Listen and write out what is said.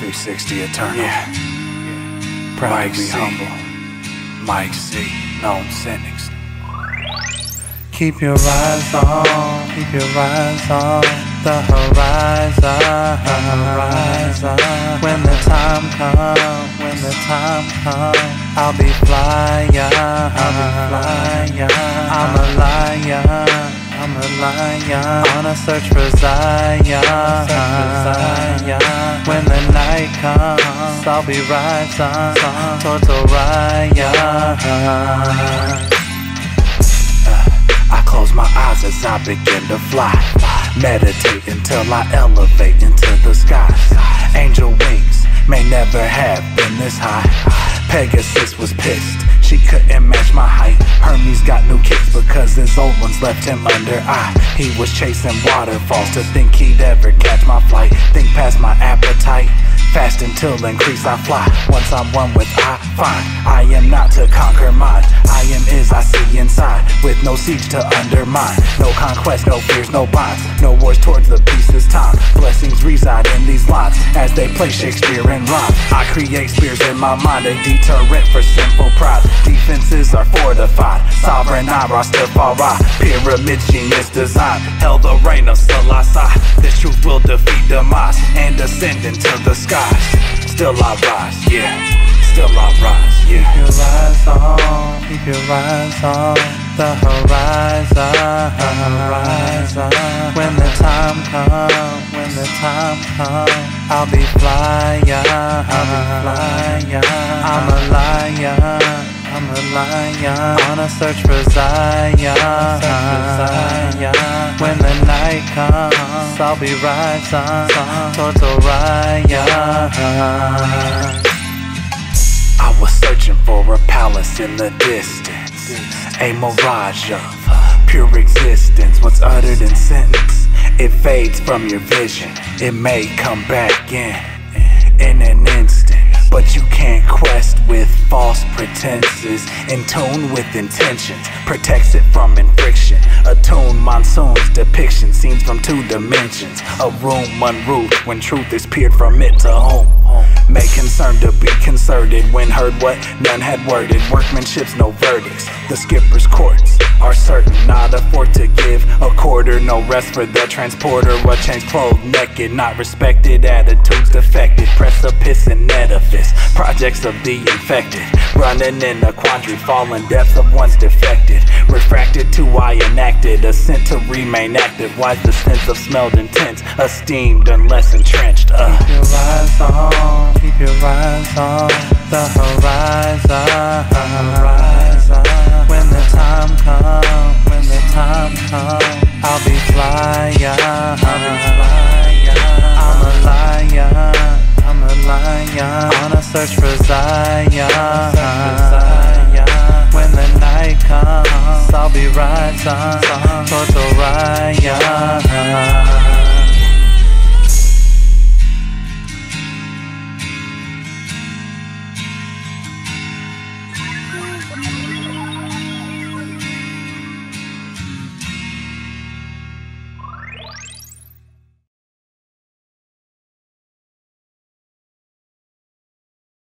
360 eternal. Yeah. Proud to be humble. Mike C. Known cynics. Keep your eyes on, keep your eyes on the horizon. When the time comes, when the time comes, I'll be flying, I'm a lion, I'm a lion, on a search for Zion. When the night comes, I'll be rising towards Orion. I close my eyes as I begin to fly, meditate until I elevate into the skies. Angel wings may never have been this high. Pegasus was pissed, she couldn't match my height. Hermes got new kicks because his old ones left him under eye. He was chasing waterfalls to think he'd ever catch my flight. Think past my appetite, fast until increase I fly. Once I'm one with I find I am not to conquer mine. I am is I see inside, with no siege to undermine. No conquest, no fears, no bonds, no wars towards the peace this time. Blessings reside in these lines as they play Shakespeare in rhyme. I create spears in my mind, a deterrent for simple pride. Defenses are fortified, sovereign Rastafari. Pyramid genius design, held the reign of Selassie. This truth will defeat demise and ascend into the skies. Still I rise, yeah. Still I rise, yeah. Keep your eyes on, keep your eyes on the horizon. When the time comes, when the time comes, I'll be flying, I'm a lion, I'm a lion, on a search for Zion. When the night comes, I'll be rising towards Orion. I was searching for a palace in the distance, a mirage of pure existence. What's uttered in sentence, it fades from your vision. It may come back in an instant, but you can't quest with false pretenses. In tune with intentions, protects it from infriction. Attune monsoons, depiction, scenes from two dimensions. A room unroofed when truth is peered from it to home. May concern to be concerted when heard what none had worded. Workmanship's no verdicts, the skipper's courts are certain. Not afford to give a quarter, no rest for the transporter. What change clothed naked, not respected. Attitudes defected, precipice and edifice. Projects of the infected, running in a quandary. Fallen depths of one's defected, refracted to I enacted. Ascent to remain active, wise the sense of smelled intense. Esteemed unless entrenched. Keep your eyes on, keep your eyes on the horizon. When the time comes, when the time comes, I'll be flying, I'm a lion, I'm a lion, on a search for Zion. When the night comes, I'll be rising towards Orion.